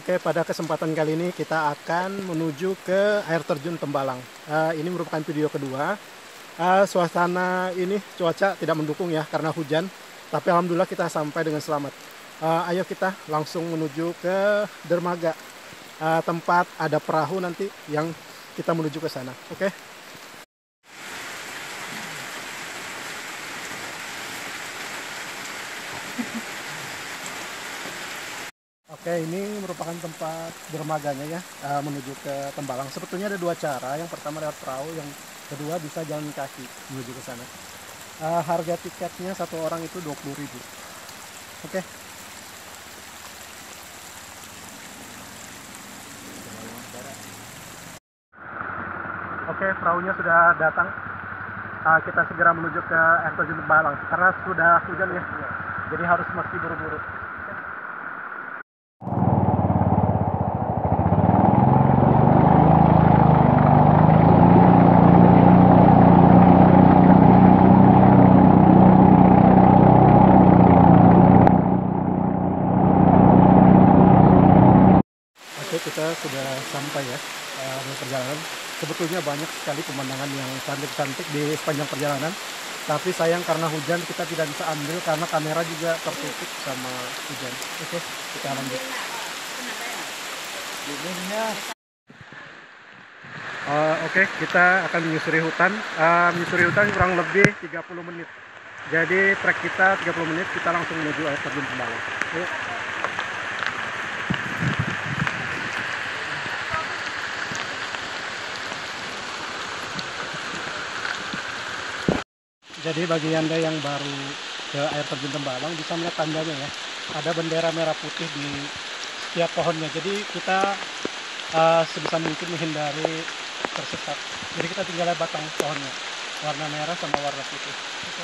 Oke, pada kesempatan kali ini kita akan menuju ke air terjun Tembalang. Ini merupakan video kedua. Suasana ini cuaca tidak mendukung ya karena hujan, tapi alhamdulillah kita sampai dengan selamat. Ayo kita langsung menuju ke dermaga, tempat ada perahu nanti yang kita menuju ke sana. Oke. Oke, ini merupakan tempat dermaganya ya, menuju ke Tembalang. Sebetulnya ada dua cara. Yang pertama lewat perahu, yang kedua bisa jalan kaki menuju ke sana. Harga tiketnya satu orang itu 20.000. Oke. Oke, perahunya sudah datang. Kita segera menuju ke air terjun Tembalang karena sudah hujan ya. Jadi harus mesti buru-buru. Oke, kita sudah sampai ya di perjalanan. Sebetulnya banyak sekali pemandangan yang cantik-cantik di sepanjang perjalanan. Tapi sayang karena hujan kita tidak bisa ambil karena kamera juga tertutup sama hujan. Oke, kita lanjut. Oke, kita akan menyusuri hutan. Menyusuri hutan kurang lebih 30 menit. Jadi trek kita 30 menit, kita langsung menuju air terjun Tembalang. Ayo. Jadi bagi Anda yang baru ke air terjun Tembalang bisa melihat tandanya ya. Ada bendera merah putih di setiap pohonnya. Jadi kita sebisa mungkin menghindari tersesat. Jadi kita tinggal lihat batang pohonnya. Warna merah sama warna putih. Oke.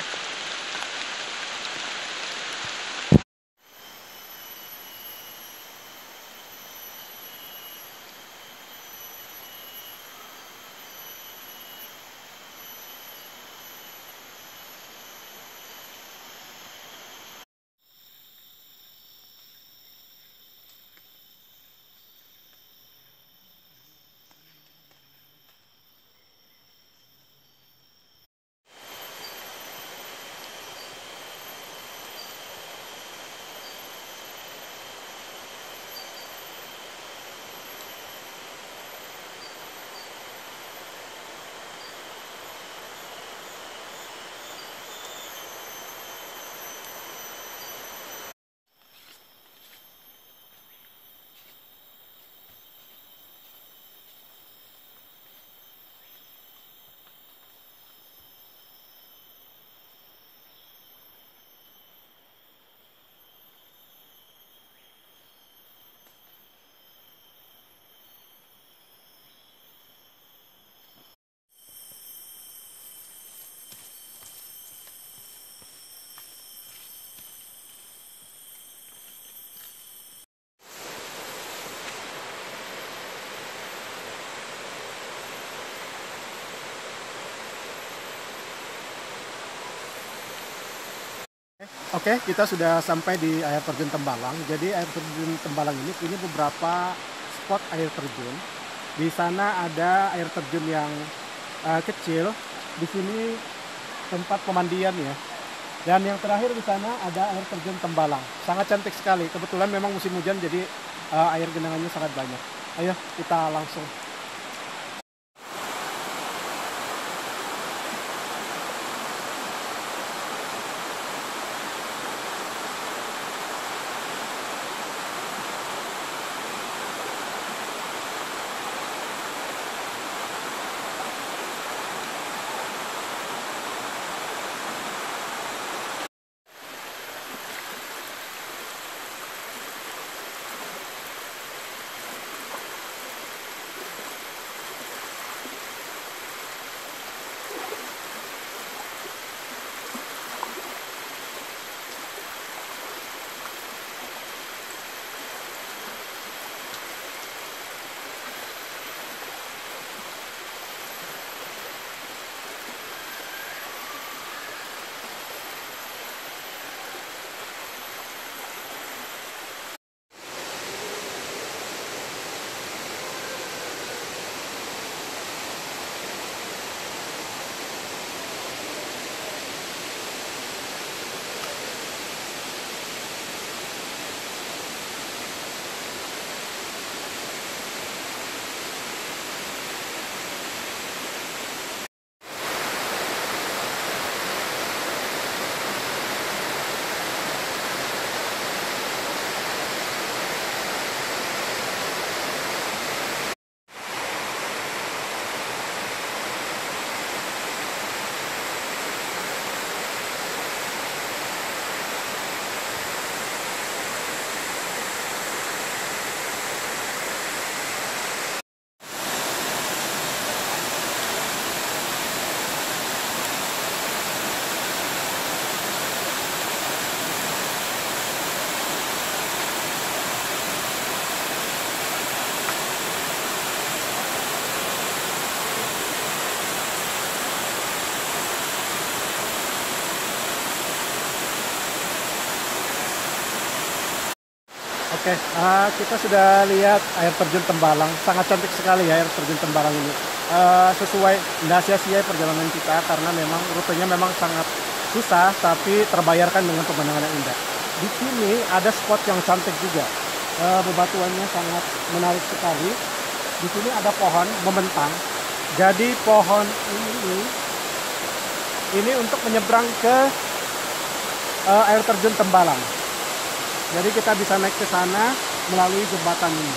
Oke, kita sudah sampai di air terjun Tembalang. Jadi air terjun Tembalang ini punya beberapa spot air terjun. Di sana ada air terjun yang kecil. Di sini tempat pemandian ya. Dan yang terakhir di sana ada air terjun Tembalang. Sangat cantik sekali. Kebetulan memang musim hujan jadi air genangannya sangat banyak. Ayo kita langsung. Oke, kita sudah lihat air terjun Tembalang. Sangat cantik sekali ya air terjun Tembalang ini. Sesuai, nggak sia-sia perjalanan kita karena memang rutenya memang sangat susah, tapi terbayarkan dengan pemandangan yang indah. Di sini ada spot yang cantik juga. Bebatuannya sangat menarik sekali. Di sini ada pohon membentang. Jadi pohon ini untuk menyeberang ke air terjun Tembalang. Jadi kita bisa naik ke sana melalui jembatan ini.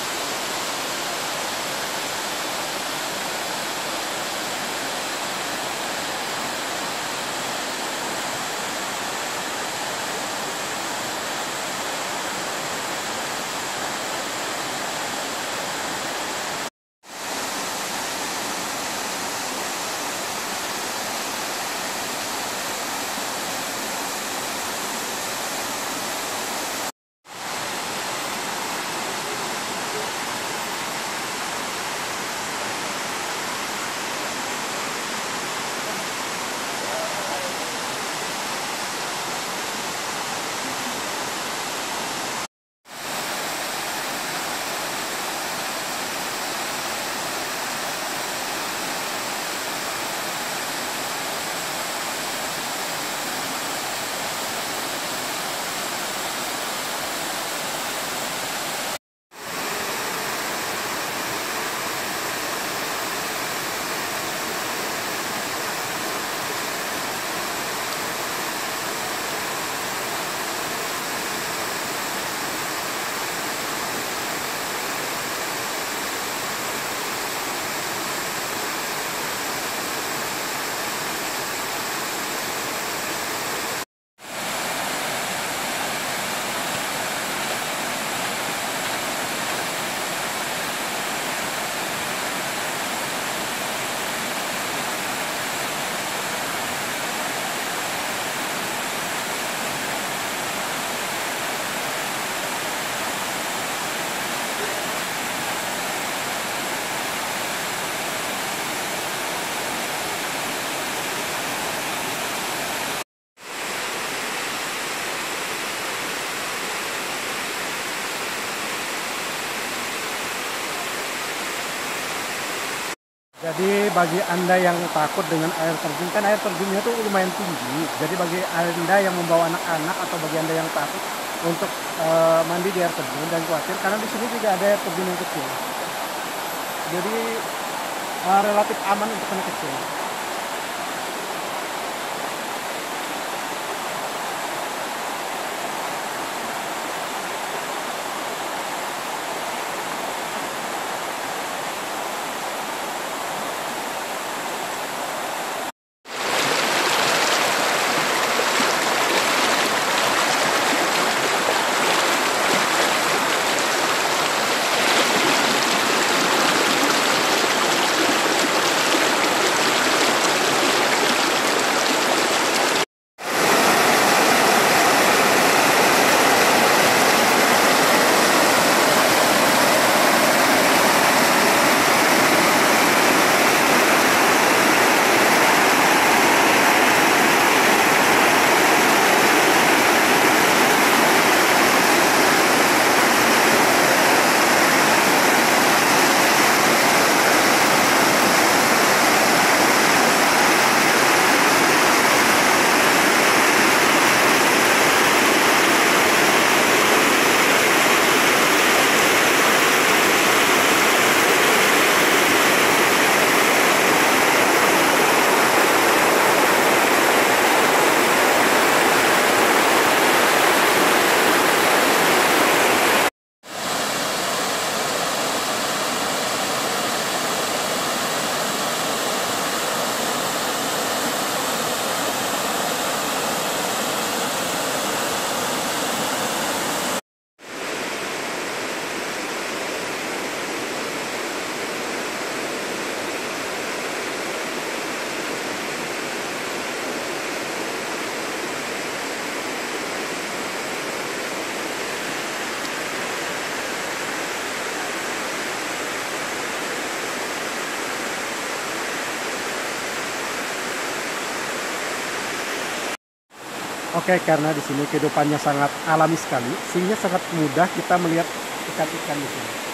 Jadi bagi Anda yang takut dengan air terjun, kan air terjunnya itu lumayan tinggi. Jadi bagi Anda yang membawa anak-anak atau bagi Anda yang takut untuk mandi di air terjun dan khawatir, karena di sini juga ada air terjun yang kecil. Jadi relatif aman untuk anak kecil. Oke, karena di sini kehidupannya sangat alami sekali, sehingga sangat mudah kita melihat ikan-ikan di sini.